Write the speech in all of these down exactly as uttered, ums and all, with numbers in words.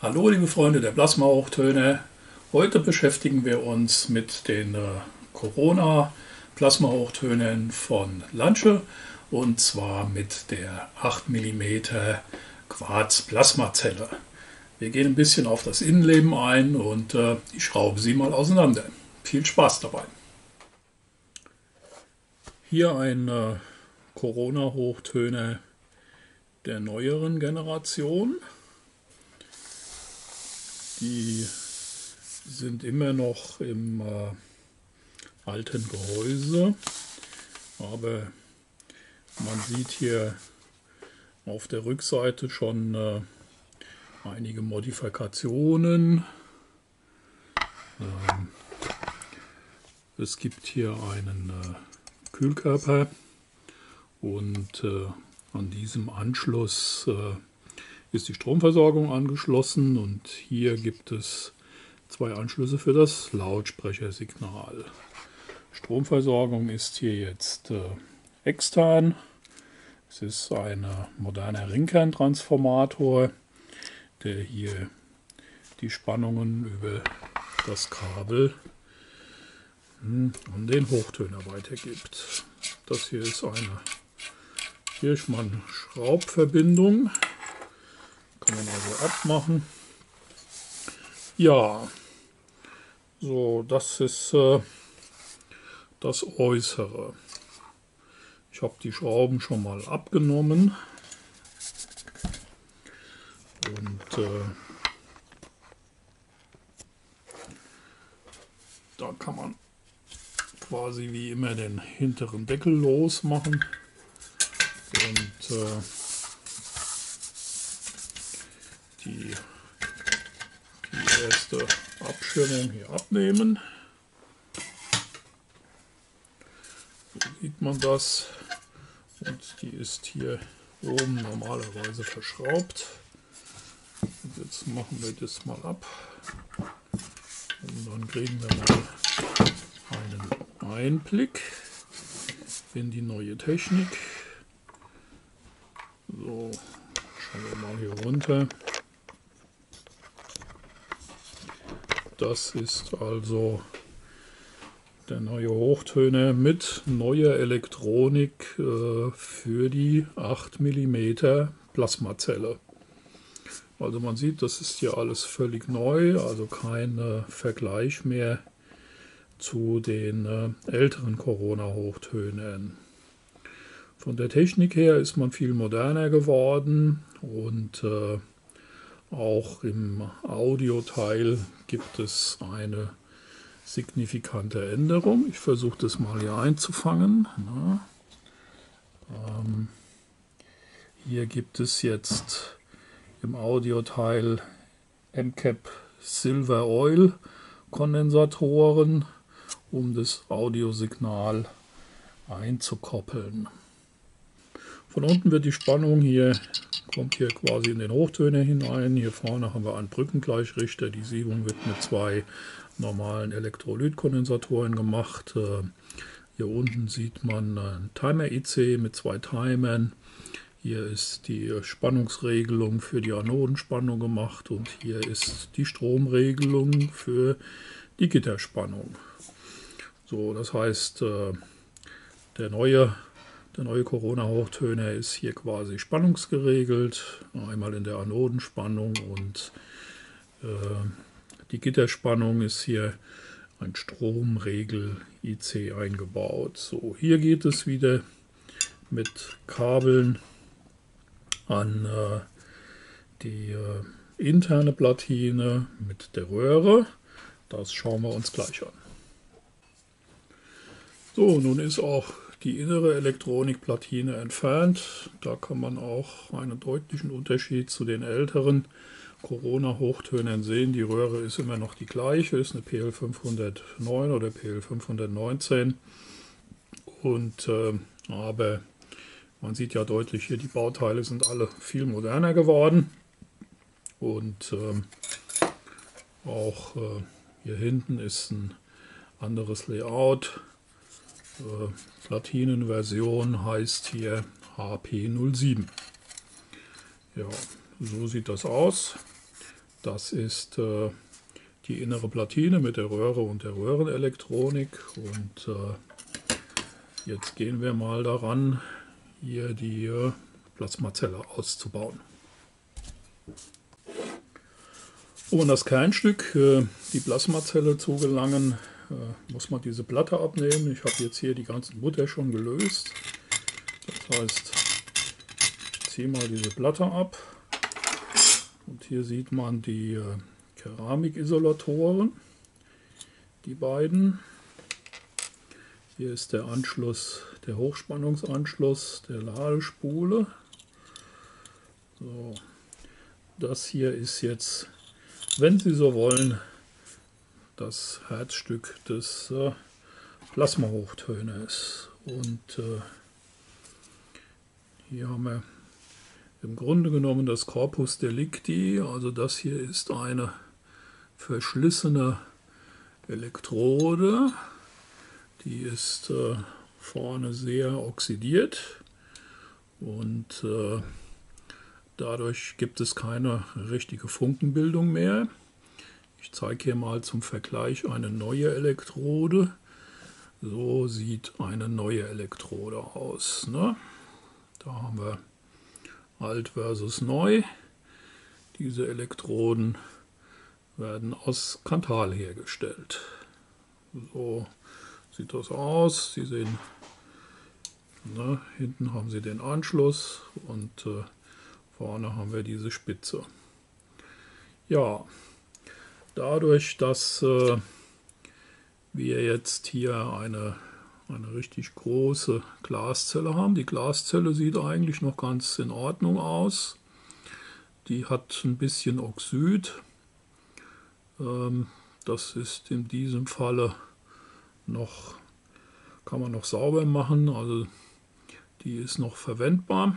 Hallo liebe Freunde der Plasma-Hochtöne. Heute beschäftigen wir uns mit den äh, Corona-Plasma-Hochtönen von Lantsche und zwar mit der acht Millimeter Quarz-Plasmazelle. Wir gehen ein bisschen auf das Innenleben ein und äh, ich schraube sie mal auseinander. Viel Spaß dabei! Hier ein äh, Corona-Hochtöner der neueren Generation. Die sind immer noch im äh, alten Gehäuse, aber man sieht hier auf der Rückseite schon äh, einige Modifikationen. Ähm, es gibt hier einen äh, Kühlkörper und äh, an diesem Anschluss äh, ist die Stromversorgung angeschlossen und hier gibt es zwei Anschlüsse für das Lautsprechersignal. Stromversorgung ist hier jetzt äh, extern. Es ist ein moderner Ringkerntransformator, der hier die Spannungen über das Kabel hm, an den Hochtöner weitergibt. Das hier ist eine Hirschmann-Schraubverbindung. Kann man also abmachen. Ja, so, das ist äh, das Äußere. Ich habe die Schrauben schon mal abgenommen und äh, da kann man quasi wie immer den hinteren Deckel losmachen und äh, die, die erste Abschirmung hier abnehmen. So sieht man das. Und die ist hier oben normalerweise verschraubt. Und jetzt machen wir das mal ab. Und dann kriegen wir mal einen Einblick in die neue Technik. So, schauen wir mal hier runter. Das ist also der neue Hochtöner mit neuer Elektronik äh, für die acht Millimeter Plasmazelle. Also man sieht, das ist hier alles völlig neu, also kein äh, Vergleich mehr zu den äh, älteren Corona-Hochtönern. Von der Technik her ist man viel moderner geworden und äh, auch im Audioteil gibt es eine signifikante Änderung. Ich versuche das mal hier einzufangen. Na, ähm, hier gibt es jetzt im Audioteil M C A P Silver Oil Kondensatoren, um das Audiosignal einzukoppeln. Von unten wird die Spannung hier, kommt hier quasi in den Hochtöner hinein. Hier vorne haben wir einen Brückengleichrichter. Die Siebung wird mit zwei normalen Elektrolytkondensatoren gemacht. Hier unten sieht man ein Timer-I C mit zwei Timern. Hier ist die Spannungsregelung für die Anodenspannung gemacht und hier ist die Stromregelung für die Gitterspannung. So, das heißt, der neue Der neue Corona-Hochtöner ist hier quasi spannungsgeregelt, einmal in der Anodenspannung und äh, die Gitterspannung ist hier ein Stromregel-I C eingebaut. So, hier geht es wieder mit Kabeln an äh, die äh, interne Platine mit der Röhre. Das schauen wir uns gleich an. So, nun ist auch die innere Elektronikplatine entfernt. Da kann man auch einen deutlichen Unterschied zu den älteren Corona-Hochtönern sehen. Die Röhre ist immer noch die gleiche, ist eine P L fünfhundertneun oder P L fünfhundertneunzehn. Und, äh, aber man sieht ja deutlich hier, die Bauteile sind alle viel moderner geworden. Und äh, auch äh, hier hinten ist ein anderes Layout. Äh, Platinenversion heißt hier H P null sieben. Ja, so sieht das aus. Das ist äh, die innere Platine mit der Röhre und der Röhrenelektronik. Und äh, jetzt gehen wir mal daran, hier die äh, Plasmazelle auszubauen. Um an das Kernstück, äh, die Plasmazelle zu gelangen, äh, muss man diese Platte abnehmen. Ich habe jetzt hier die ganzen Mutter schon gelöst. Das heißt, ich ziehe mal diese Platte ab. Und hier sieht man die äh, Keramikisolatoren, die beiden. Hier ist der Anschluss, der Hochspannungsanschluss der Ladespule. So, das hier ist jetzt, wenn Sie so wollen, das Herzstück des äh, Plasmahochtöners. Und äh, hier haben wir im Grunde genommen das Corpus Delicti. Also das hier ist eine verschlissene Elektrode. Die ist äh, vorne sehr oxidiert und äh, dadurch gibt es keine richtige Funkenbildung mehr. Ich zeige hier mal zum Vergleich eine neue Elektrode. So sieht eine neue Elektrode aus, ne? Da haben wir alt versus neu. Diese Elektroden werden aus Kanthal hergestellt. So sieht das aus. Sie sehen, ne, hinten haben Sie den Anschluss und äh, vorne haben wir diese Spitze. Ja, dadurch, dass äh, wir jetzt hier eine, eine richtig große Glaszelle haben. Die Glaszelle sieht eigentlich noch ganz in Ordnung aus. Die hat ein bisschen Oxid. Ähm, das ist in diesem Falle noch, kann man noch sauber machen, also die ist noch verwendbar.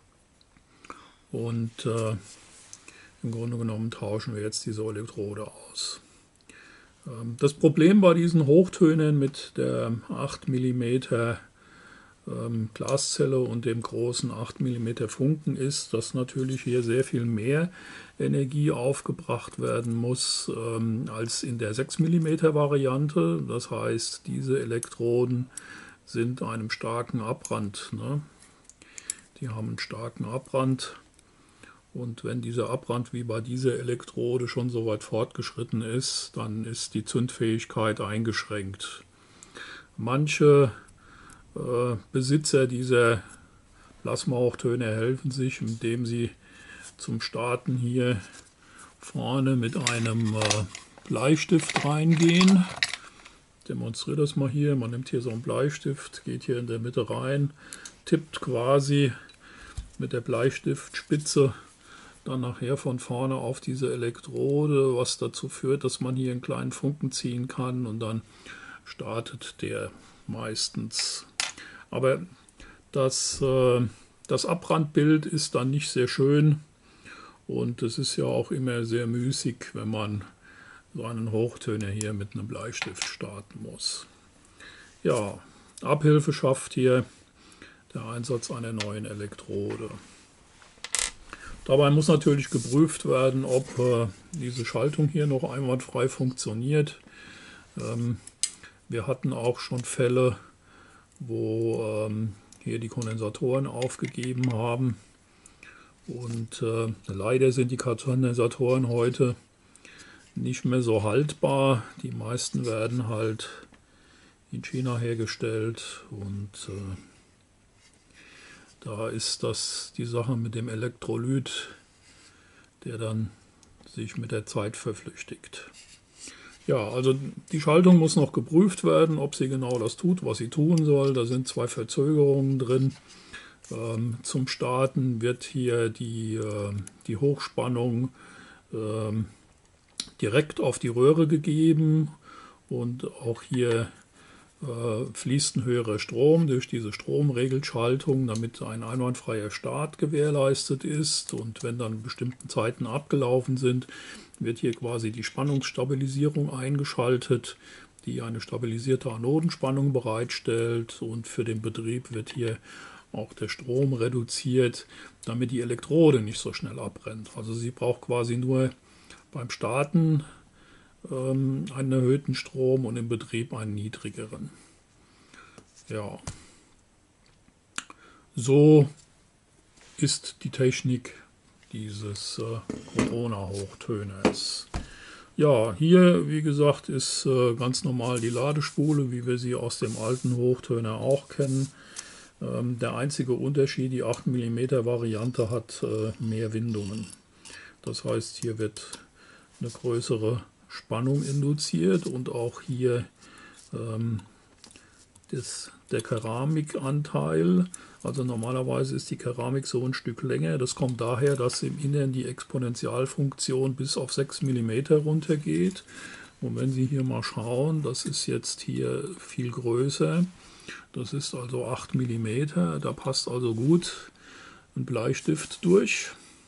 Und äh, im Grunde genommen tauschen wir jetzt diese Elektrode aus. Ähm, das Problem bei diesen Hochtönern mit der acht Millimeter ähm, Glaszelle und dem großen acht Millimeter Funken ist, dass natürlich hier sehr viel mehr Energie aufgebracht werden muss ähm, als in der sechs Millimeter Variante. Das heißt, diese Elektroden sind einem starken Abbrand, ne? Die haben einen starken Abbrand. Und wenn dieser Abbrand wie bei dieser Elektrode schon so weit fortgeschritten ist, dann ist die Zündfähigkeit eingeschränkt. Manche äh, Besitzer dieser Plasmahochtöner helfen sich, indem sie zum Starten hier vorne mit einem äh, Bleistift reingehen. Ich demonstriere das mal hier. Man nimmt hier so einen Bleistift, geht hier in der Mitte rein, tippt quasi mit der Bleistiftspitze dann nachher von vorne auf diese Elektrode, was dazu führt, dass man hier einen kleinen Funken ziehen kann und dann startet der meistens. Aber das, äh, das Abbrandbild ist dann nicht sehr schön und es ist ja auch immer sehr müßig, wenn man so einen Hochtöner hier mit einem Bleistift starten muss. Ja, Abhilfe schafft hier der Einsatz einer neuen Elektrode. Dabei muss natürlich geprüft werden, ob äh, diese Schaltung hier noch einwandfrei funktioniert. Ähm, wir hatten auch schon Fälle, wo ähm, hier die Kondensatoren aufgegeben haben. Und äh, leider sind die Kondensatoren heute nicht mehr so haltbar. Die meisten werden halt in China hergestellt und äh, da ist das die Sache mit dem Elektrolyt, der dann sich mit der Zeit verflüchtigt. Ja, also die Schaltung muss noch geprüft werden, ob sie genau das tut, was sie tun soll. Da sind zwei Verzögerungen drin. Ähm, zum Starten wird hier die, äh, die Hochspannung äh, direkt auf die Röhre gegeben und auch hier äh, fließt ein höherer Strom durch diese Stromregelschaltung, damit ein einwandfreier Start gewährleistet ist. Und wenn dann bestimmte Zeiten abgelaufen sind, wird hier quasi die Spannungsstabilisierung eingeschaltet, die eine stabilisierte Anodenspannung bereitstellt. Und für den Betrieb wird hier auch der Strom reduziert, damit die Elektrode nicht so schnell abbrennt. Also sie braucht quasi nur beim Starten ähm, einen erhöhten Strom und im Betrieb einen niedrigeren. Ja, so ist die Technik dieses äh, Corona-Hochtöners. Ja, hier, wie gesagt, ist äh, ganz normal die Ladespule, wie wir sie aus dem alten Hochtöner auch kennen. Ähm, der einzige Unterschied, die acht Millimeter Variante hat äh, mehr Windungen. Das heißt, hier wird eine größere Spannung induziert und auch hier ähm, das, der Keramikanteil. Also normalerweise ist die Keramik so ein Stück länger. Das kommt daher, dass im Innern die Exponentialfunktion bis auf sechs Millimeter runtergeht. Und wenn Sie hier mal schauen, das ist jetzt hier viel größer. Das ist also acht Millimeter. Da passt also gut ein Bleistift durch.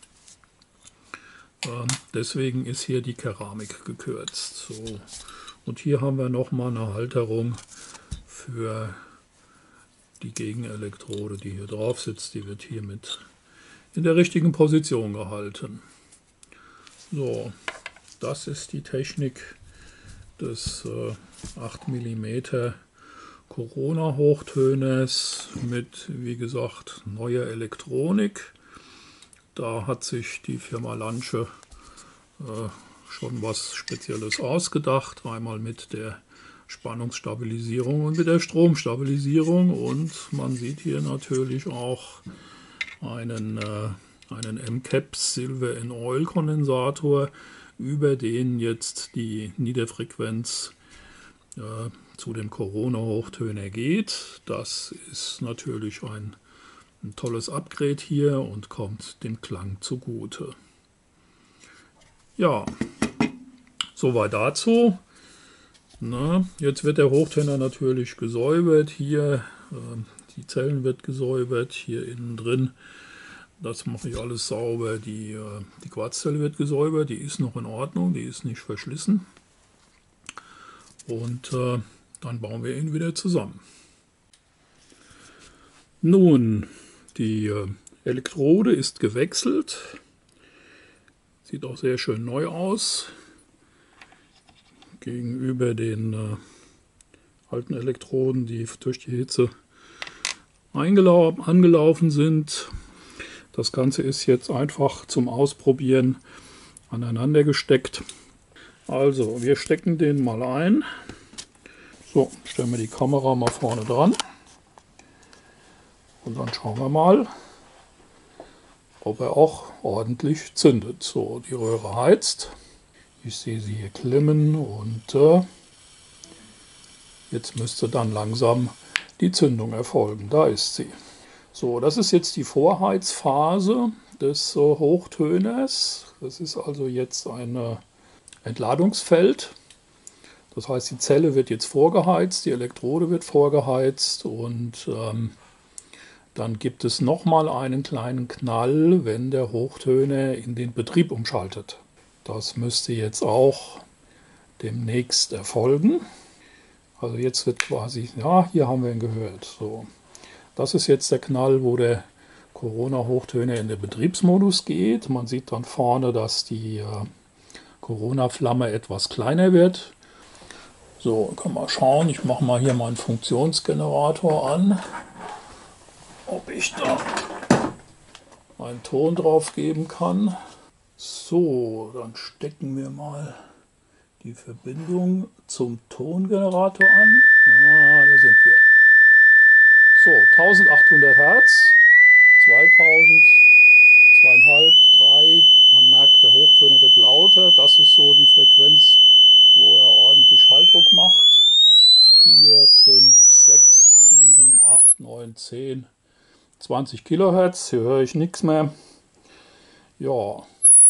Ähm, deswegen ist hier die Keramik gekürzt. So. Und hier haben wir nochmal eine Halterung für die Gegenelektrode, die hier drauf sitzt. Die wird hiermit in der richtigen Position gehalten. So, das ist die Technik des äh, acht Millimeter Corona-Hochtöners mit, wie gesagt, neuer Elektronik. Da hat sich die Firma Lansche äh, schon was Spezielles ausgedacht. Einmal mit der Spannungsstabilisierung und mit der Stromstabilisierung. Und man sieht hier natürlich auch einen, äh, einen M CAPS Silver in Oil Kondensator, über den jetzt die Niederfrequenz äh, zu dem Corona-Hochtöner geht. Das ist natürlich ein, ein tolles Upgrade hier und kommt dem Klang zugute. Ja, soweit dazu. Na, jetzt wird der Hochtöner natürlich gesäubert. Hier äh, die Zellen wird gesäubert, hier innen drin. Das mache ich alles sauber. Die, äh, die Quarzzelle wird gesäubert, die ist noch in Ordnung, die ist nicht verschlissen. Und äh, dann bauen wir ihn wieder zusammen. Nun, die äh, Elektrode ist gewechselt. Sieht auch sehr schön neu aus. Gegenüber den äh, alten Elektroden, die durch die Hitze angelaufen sind. Das Ganze ist jetzt einfach zum Ausprobieren aneinander gesteckt. Also, wir stecken den mal ein. So, stellen wir die Kamera mal vorne dran. Und dann schauen wir mal, ob er auch ordentlich zündet. So, die Röhre heizt. Ich sehe sie hier klimmen und äh, jetzt müsste dann langsam die Zündung erfolgen. Da ist sie. So, das ist jetzt die Vorheizphase des äh, Hochtöners. Das ist also jetzt ein äh, Entladungsfeld. Das heißt, die Zelle wird jetzt vorgeheizt, die Elektrode wird vorgeheizt und ähm, dann gibt es nochmal einen kleinen Knall, wenn der Hochtöner in den Betrieb umschaltet. Das müsste jetzt auch demnächst erfolgen. Also jetzt wird quasi, ja, hier haben wir ihn gehört. So, das ist jetzt der Knall, wo der Corona-Hochtöner in den Betriebsmodus geht. Man sieht dann vorne, dass die äh, Corona-Flamme etwas kleiner wird. So, können wir schauen. Ich mache mal hier meinen Funktionsgenerator an, ob ich da einen Ton drauf geben kann. So, dann stecken wir mal die Verbindung zum Tongenerator an. Ah, da sind wir. So, eintausendachthundert Hertz, zweitausend, zweieinhalb, drei. Man merkt, der Hochtöner wird lauter. Das ist so die Frequenz, wo er ordentlich Schalldruck macht. vier, fünf, sechs, sieben, acht, neun, zehn, zwanzig Kilohertz. Hier höre ich nichts mehr. Ja.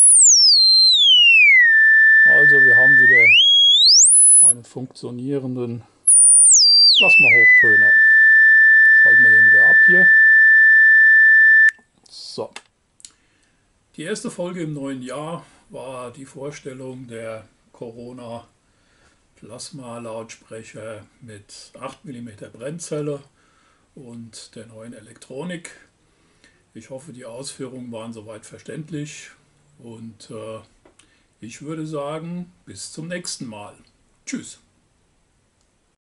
Also wir haben wieder einen funktionierenden Plasma-Hochtöner. Schalten wir den wieder ab hier. So. Die erste Folge im neuen Jahr war die Vorstellung der Corona Plasma-Lautsprecher mit acht Millimeter Brennzelle und der neuen Elektronik. Ich hoffe, die Ausführungen waren soweit verständlich und äh, Ich würde sagen, bis zum nächsten Mal. Tschüss.